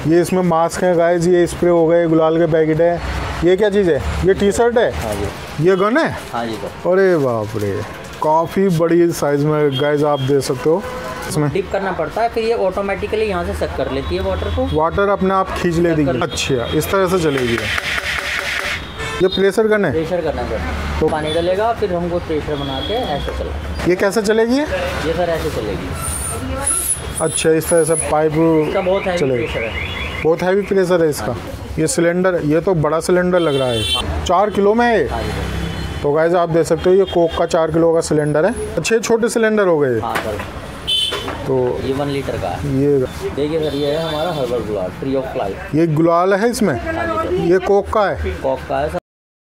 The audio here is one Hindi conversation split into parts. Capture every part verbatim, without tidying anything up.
ये इसमें मास्क है गाइस, ये स्प्रे हो गए, गुलाल के पैकेट है। ये क्या चीज़ है? ये टी शर्ट है। हाँ जी। ये गन है। हाँ जी सर। अरे बाप रे, काफ़ी बड़ी साइज़ में गाइस आप दे सकते हो। इसमें डिप करना पड़ता है, फिर ये ऑटोमेटिकली यहाँ से सक कर लेती है वाटर को। वाटर अपने आप खींच लेती है। अच्छा, इस तरह से चलेगी। ये प्रेशर गन है। प्रेशर करना पड़ता तो पानी डालेगा, फिर हमको प्रेशर बना के ऐसे चला। ये कैसे चलेगी? ये सर ऐसे चलेगी। अच्छा, इस तरह से पाइप बहुत हैवी चलेगी। प्रेशर है। बहुत हैवी प्रेशर है इसका। ये सिलेंडर, ये तो बड़ा सिलेंडर लग रहा है। चार किलो में है। हाँ जी। तो गाइस आप देख सकते हो, ये कोक का चार किलो का सिलेंडर है। अच्छे छोटे सिलेंडर हो गए। हाँ सर। तो ये वन लीटर का है। ये देखिए सर, ये है हमारा हर्बल गुलाल फ्री ऑफ फ्लाई। ये गुलाल है इसमें। हाँ जी सर। ये कोक का है। कॉक का है सर।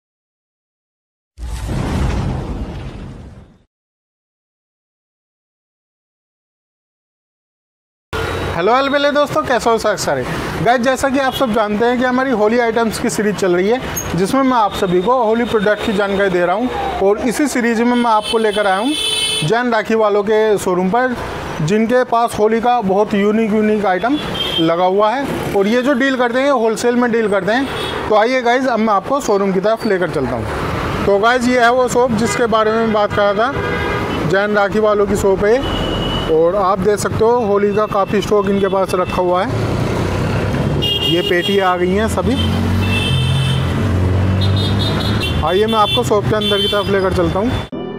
हेलो अलबेले दोस्तों, कैसे हो सारे गाइस। जैसा कि आप सब जानते हैं कि हमारी होली आइटम्स की सीरीज चल रही है, जिसमें मैं आप सभी को होली प्रोडक्ट की जानकारी दे रहा हूं। और इसी सीरीज में मैं आपको लेकर आया हूं जैन राखी वालों के शोरूम पर, जिनके पास होली का बहुत यूनिक यूनिक आइटम लगा हुआ है। और ये जो डील करते हैं, होलसेल में डील करते हैं। तो आइए गाइज़, अब मैं आपको शोरूम की तरफ लेकर चलता हूँ। तो गाइज़, ये है वो शॉप जिसके बारे में बात कर रहा था। जैन राखी वालों की शॉप है। और आप देख सकते हो, होली का काफ़ी स्टॉक इनके पास रखा हुआ है। ये पेटियाँ आ गई हैं सभी। आइए मैं आपको शॉप के अंदर की तरफ लेकर चलता हूँ।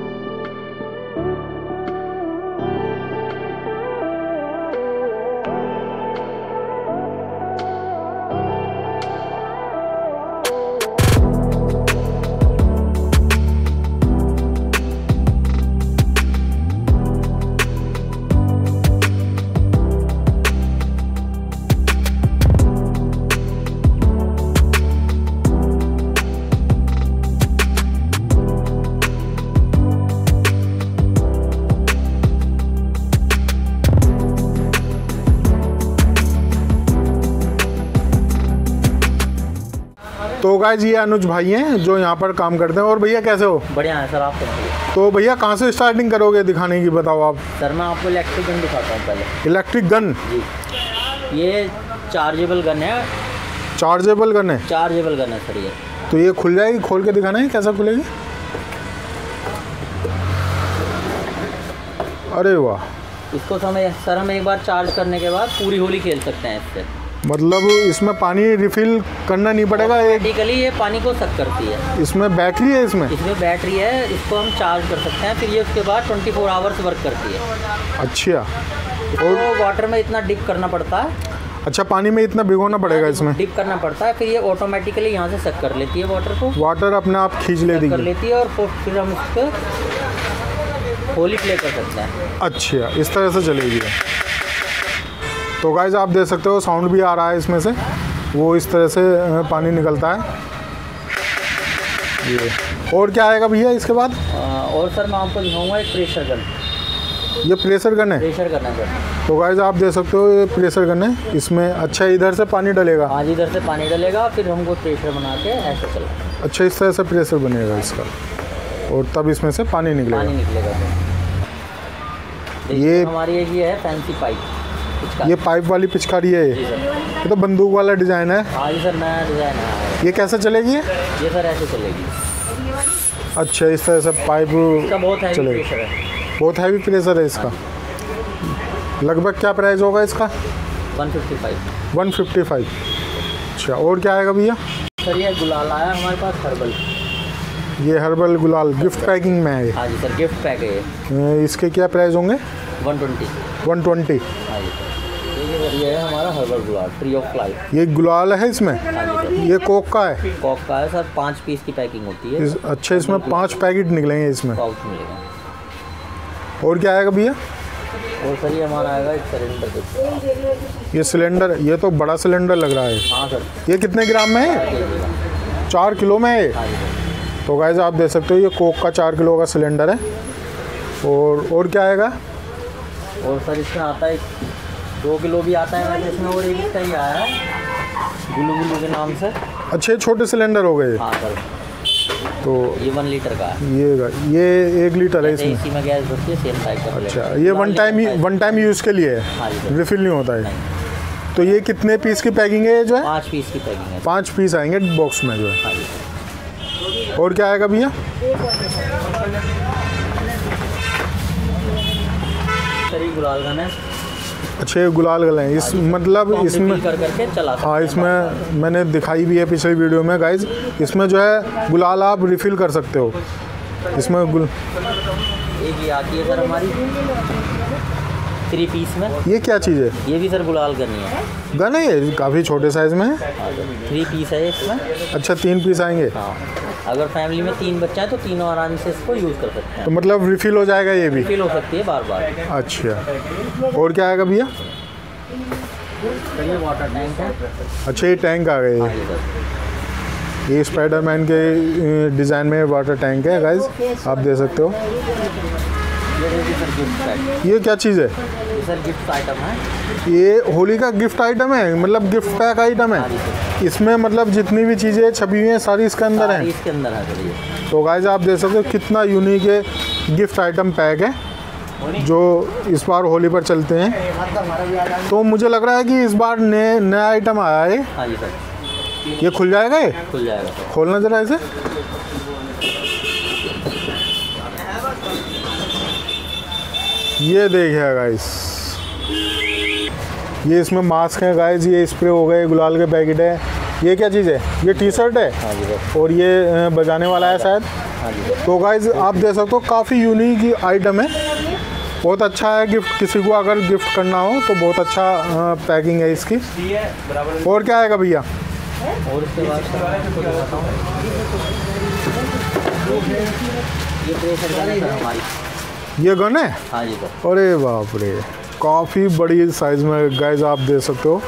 तो गाइस, ये अनुज भाई हैं जो यहाँ पर काम करते हैं। और भैया कैसे हो? बढ़िया है सर। आप कैसे? तो भैया कहाँ से स्टार्टिंग करोगे दिखाने की, बताओ आप। सर मैं आपको इलेक्ट्रिक गन दिखाता हूँ पहले। Electric gun? जी। ये चार्जेबल गन है। चार्जेबल गन है? चार्जेबल गन है सर ये। तो ये खुल जाएगी? खोल के दिखाना है, कैसा खुलेगी? अरे वाह। इसको समय सर हम एक बार चार्ज करने के बाद पूरी होली खेल सकते हैं इससे। मतलब इसमें पानी रिफिल करना नहीं पड़ेगा? ऑटोमेटिकली ये पानी को सक करती है। इसमें बैटरी है? इसमें इसमें बैटरी है। इसको हम चार्ज कर सकते हैं, फिर ये उसके बाद चौबीस आवर्स वर्क करती है। अच्छा। और वाटर में इतना डिप करना पड़ता है। अच्छा, पानी में इतना भिगोना पड़ेगा इसमें? डिप करना पड़ता है, फिर ये ऑटोमेटिकली यहाँ से सक कर लेती है वाटर को। वाटर अपने आप खींच लेती कर लेती है, और फिर हम इसको होली प्ले कर सकते हैं। अच्छा, इस तरह से चलेगी। तो गाइस आप देख सकते हो, साउंड भी आ रहा है इसमें से। वो इस तरह से पानी निकलता है ये। और क्या आएगा भैया इसके बाद? आ, और सर मैं आपको दिखाऊंगा एक प्रेशर गन। ये प्रेशर गन है? प्रेशर गन है सर। तो गाइस आप देख सकते हो, ये प्रेशर गन है। इसमें अच्छा इधर से पानी डलेगा? हाँ, इधर से पानी डलेगा, फिर हमको प्रेशर बना के ऐसे चला। अच्छा, इस तरह से प्रेशर बनेगा इसका, और तब इसमें से पानी निकलेगा। पानी निकलेगा सर। ये हमारी एक ये है फैंसी पाइप। ये पाइप वाली पिचकारी है। ये ये तो बंदूक वाला डिज़ाइन है। हाँ जी सर, नया डिज़ाइन है। ये कैसे चलेगी? ये सर ऐसे चलेगी। अच्छा, इस तरह से पाइप बहुत हैवी चलेगी। प्रेशर है। बहुत हैवी प्रेशर है इसका। लगभग क्या प्राइस होगा इसका? One fifty five. One fifty five. अच्छा, और क्या आएगा भैया? सर ये गुलाल आया हमारे पास हर्बल। ये हर्बल गुलाल गिफ्ट पैकिंग में है। हाँ जी सर, गिफ्ट पैक है ये। इसके क्या प्राइस होंगे? One twenty. One twenty. हाँ जी सर, ये है हमारा हर्बल गुलाल फ्री ऑफ फ्लाई। ये गुलाल है इसमें? हाँ जी सर। ये कोक का है? कोक का है सर। पाँच पीस की पैकिंग होती है। इस, अच्छा, इसमें पाँच पैकेट निकलेंगे इसमें? पाउच मिलेगा। और क्या आएगा भैया? और सर ये हमारा आएगा एक सिलेंडर। ये सिलेंडर, ये तो बड़ा सिलेंडर लग रहा है। हाँ सर। ये कितने ग्राम में है? चार किलो में है। हाँ जी सर। तो गाइस आप देख सकते हो, ये कोक का चार किलो का सिलेंडर है। और और क्या आएगा? और सर इसमें आता है दो किलो भी आता है इसमें, और एक इसका ही आया है गुलू गुलू के नाम से। अच्छे छोटे सिलेंडर हो गए। हाँ सर। तो ये वन लीटर का है। ये ये एक लीटर है इसमें? इसी में गैस भरती है, सेम टाइप का। अच्छा, ये one time one time use के लिए है? हाँ जी, रिफिल नहीं होता है? नहीं। तो ये कितने पीस की पैकिंग है ये जो है? पाँच पीस की पैकिंग है। पाँच पीस आएंगे बॉक्स में जो है। हाँ जी। और क्या आएगा भैया? सर ये गुलाल गन है। अच्छा ये गुलाल गले हैं इस मतलब इसमें कर करके चला सकते हाँ हैं। इसमें मैंने दिखाई भी है पिछली वीडियो में गाइज, इसमें जो है गुलाल आप रिफ़िल कर सकते हो इसमें गुल। एक ये आती है सर हमारी थ्री पीस में। ये क्या चीज़ है? ये भी सर गुलाल गन ही है। गन है ये काफ़ी छोटे साइज़ में है। थ्री पीस है इसमें। अच्छा तीन पीस आएंगे। हाँ, अगर फैमिली में तीन बच्चा है तो तीनों आराम से इसको यूज़ कर सकते हैं। तो मतलब रिफ़िल हो जाएगा ये भी? रिफिल हो सकती है बार बार। अच्छा और क्या आएगा भैया? ये वाटर टैंक है। अच्छा ये टैंक आ गए, हाँ ये जी सर। ये स्पाइडरमैन के डिज़ाइन में वाटर टैंक है गाइज, आप दे सकते हो। ये देखिए सर गिफ्ट पैक। ये क्या चीज़ है? ये सर गिफ्ट आइटम है। ये होली का गिफ्ट आइटम है, मतलब गिफ्ट पैक आइटम है। इसमें मतलब जितनी भी चीज़ें छपी हुई हैं सारी इसके अंदर सारी हैं। इसके अंदर है सर ये। तो गाइज आप देख सकते हो कितना यूनिक है गिफ्ट आइटम पैक है जो इस बार होली पर चलते हैं। तो मुझे लग रहा है कि इस बार नए नया आइटम आया है। हाँ जी सर। ये खुल जाएगा, ये खुल जाएगा सर। खोलना जरा इसे। ये देखिए गाइस, ये इसमें मास्क है गाइस, ये स्प्रे हो गए, गुलाल के पैकेट है। ये क्या चीज़ है? ये टी शर्ट है। हाँ जी सर। और ये बजाने वाला है शायद। हाँ जी सर। तो गाइस आप देख सकते हो काफ़ी यूनिक आइटम है, बहुत अच्छा है। गिफ्ट किसी को अगर गिफ्ट करना हो तो बहुत अच्छा पैकिंग है इसकी। और क्या आएगा भैया? और उसके बाद सर मैं आपको दिखाता हूँ। ये प्रेशर गन है सर हमारी। ये गन है? हाँ जी सर। अरे बाप रे, काफ़ी बड़ी साइज़ में गाइस आप देख सकते हो,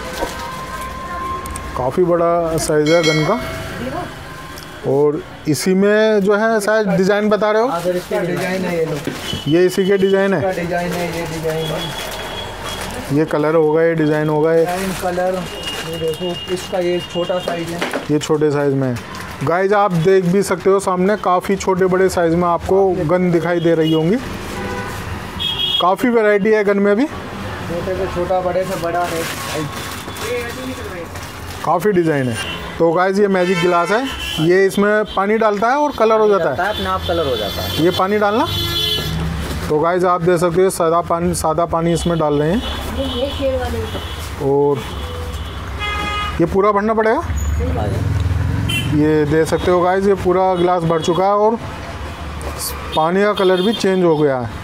काफ़ी बड़ा साइज़ है गन का। और इसी में जो है शायद डिज़ाइन बता रहे हो? हाँ सर इसका डिज़ाइन है। ये लो, ये इसी के डिज़ाइन है। डिज़ाइन है, ये डिज़ाइन है। ये कलर होगा, ये डिज़ाइन होगा, ये कलर। ये देखो इसका ये छोटा साइज है। ये छोटे साइज़ में है। गाइज आप देख भी सकते हो सामने काफ़ी छोटे बड़े साइज़ में आपको गन दिखाई दे रही होंगी। काफ़ी वैरायटी है गन में भी, छोटे से छोटा, बड़े से बड़ा है। काफ़ी डिज़ाइन है। तो गाइज ये मैजिक गिलास है, ये इसमें पानी डालता है और कलर हो जाता है। अपने आप कलर हो जाता है। ये पानी डालना। तो गाइज आप देख सकते हो सादा पानी सादा पानी इसमें डाल रहे हैं। और ये पूरा भरना पड़ेगा। हाँ जी। ये दे सकते हो गाइज, ये पूरा गिलास भर चुका है और पानी का कलर भी चेंज हो गया है,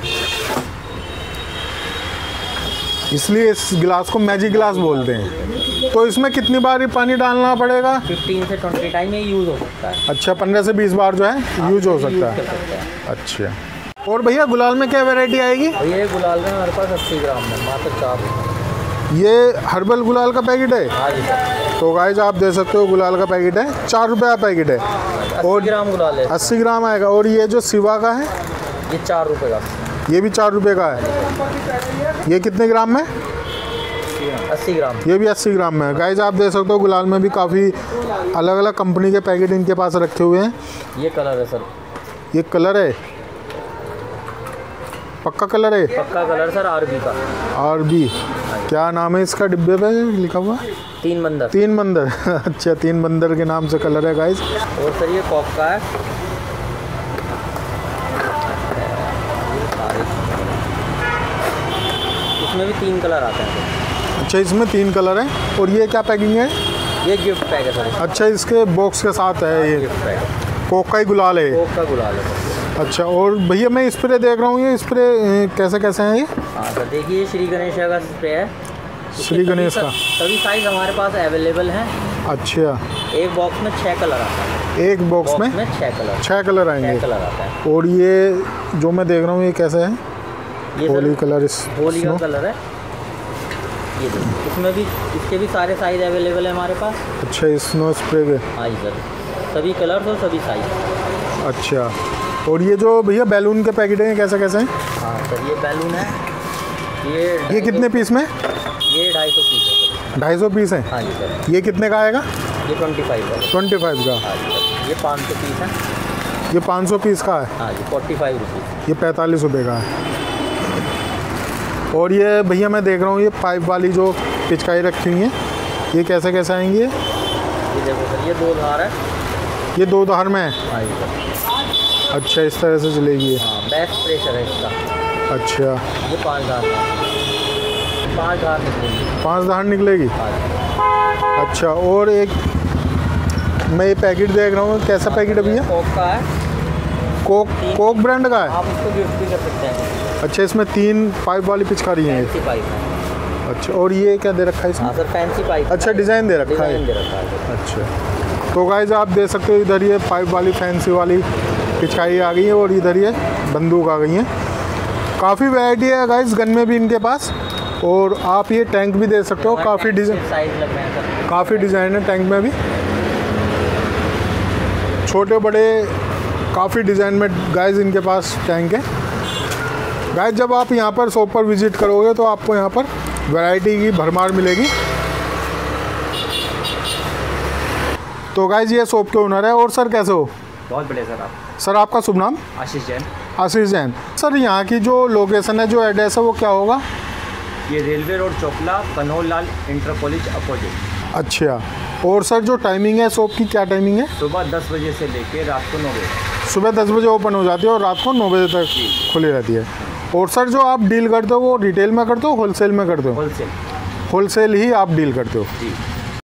इसलिए इस गिलास को मैजिक गिलास बोलते हैं। तो इसमें कितनी बार ये पानी डालना पड़ेगा? फिफ्टीन से ट्वेंटी टाइम में यूज़ हो सकता है। अच्छा पंद्रह से बीस बार जो है यूज हो सकता है। अच्छा और भैया गुलाल में क्या वैरायटी आएगी? ये गुलाल का हमारे पास अस्सी ग्राम में मात्र चार। ये हर्बल गुलाल का पैकेट है। हाँ जी सर। तो गाइज आप दे सकते हो गुलाल का पैकेट है, चार रुपये का पैकेट है और ग्राम गुलाल है। अस्सी ग्राम आएगा। और ये जो सिवा का है ये चार रुपये का। ये भी चार रुपये का है। ये कितने ग्राम में? अस्सी ग्राम। ये भी अस्सी ग्राम में है। गाइज आप देख सकते हो गुलाल में भी काफ़ी अलग अलग कंपनी के पैकेट इनके पास रखे हुए हैं। ये कलर है सर। ये कलर है, पक्का कलर है? पक्का कलर सर आरबी का। आरबी। क्या नाम है इसका डिब्बे पे लिखा हुआ? तीन बंदर। तीन बंदर। अच्छा तीन बंदर के नाम से कलर है गाइज। और सर ये कॉक का है। इसमें भी तीन कलर आते हैं। अच्छा इसमें तीन कलर हैं। और ये क्या पैकिंग है? ये गिफ्ट पैक है सर। अच्छा इसके बॉक्स के साथ है ये गिफ्ट पैक। कोक का ही गुलाल है। कोक का गुलाल है। अच्छा और भैया मैं स्प्रे देख रहा हूँ, ये स्प्रे कैसे कैसे हैं ये? हाँ सर देखिए श्री गणेश का स्प्रे है। श्री गणेश का सभी साइज हमारे पास अवेलेबल हैं। अच्छा एक बॉक्स में छः कलर आता है। एक बॉक्स में में छः कलर छः कलर आएंगे। छः कलर आता है। और ये जो मैं देख रहा हूँ ये कैसे है? ये होली कलर इस होली का कलर है। ये देखिए इसमें भी इसके भी सारे साइज अवेलेबल है हमारे पास। अच्छा स्नो स्प्रे के। हाँ जी सर, सभी कलर्स और सभी साइज। अच्छा और ये जो भैया बैलून के पैकेट हैं कैसे कैसे हैं? हाँ सर ये बैलून है। ये ये कितने पीस में? ये ढाई सौ पीस है। ढाई सौ पीस हैं। हाँ जी सर। ये कितने का आएगा? ये ट्वेंटी फाइव है। ट्वेंटी फाइव का। हाँ जी सर। ये पाँच सौ पीस है। ये पाँच सौ पीस का है। हाँ जी फोर्टी फाइव रुपीज़। ये पैंतालीस रुपये का है। और ये भैया मैं देख रहा हूँ ये पाइप वाली जो पिचकारी रखी हुई है। ये कैसे कैसे आएंगी? ये ये देखो सर, ये दो धार है। ये दो धार में है। हाँ जी सर। अच्छा, इस तरह से चलेगी ये। हाँ, बेस्ट प्रेशर है इसका। अच्छा, ये पाँच धार है, पाँच धार निकलेगी। पाँच धार निकलेगी। हाँ जी। अच्छा, और एक मैं ये पैकेट देख रहा हूँ, कैसा पैकेट है भैया? कोक का है। कोक कोक ब्रांड का है। आप उसको गिफ्ट भी कर सकते हैं। अच्छा, इसमें तीन पाइप वाली पिचकारी है। फैंसी पाइप है। अच्छा, और ये क्या दे रखा है इसमें? हाँ सर, फैंसी पाइप। अच्छा, डिज़ाइन दे रखा है। डिज़ाइन दे रखा है। अच्छा, तो गाइस आप देख सकते हो इधर ये पाइप वाली फैंसी वाली पिचकारी आ गई है और इधर ये बंदूक आ गई है। काफ़ी वैरायटी है गाइस गन में भी इनके पास। और आप ये टैंक भी दे सकते हो, काफ़ी डिज़ाइन साइज लग रहे हैं सर। काफ़ी डिज़ाइन है टैंक में भी, छोटे बड़े काफ़ी डिज़ाइन में गाइस इनके पास टैंक है। गाइस जब आप यहाँ पर शॉप पर विज़िट करोगे तो आपको यहाँ पर वैरायटी की भरमार मिलेगी। तो गाइस ये शॉप के ओनर है। और सर कैसे हो? बहुत बढ़िया सर। आप सर आपका शुभ नाम? आशीष जैन। आशीष जैन। सर यहाँ की जो लोकेशन है, जो एड्रेस है, वो क्या होगा? ये railway road Chopla, Kanhaiya Lal inter college opposite. अच्छा, और सर जो टाइमिंग है शॉप की, क्या टाइमिंग है? सुबह दस बजे से लेकर रात को नौ बजे। सुबह दस बजे ओपन हो जाती है और रात को नौ बजे तक खुली रहती है। और सर जो आप डील करते हो वो रिटेल में करते हो, होलसेल में करते हो? होलसेल। होलसेल ही आप डील करते हो? जी।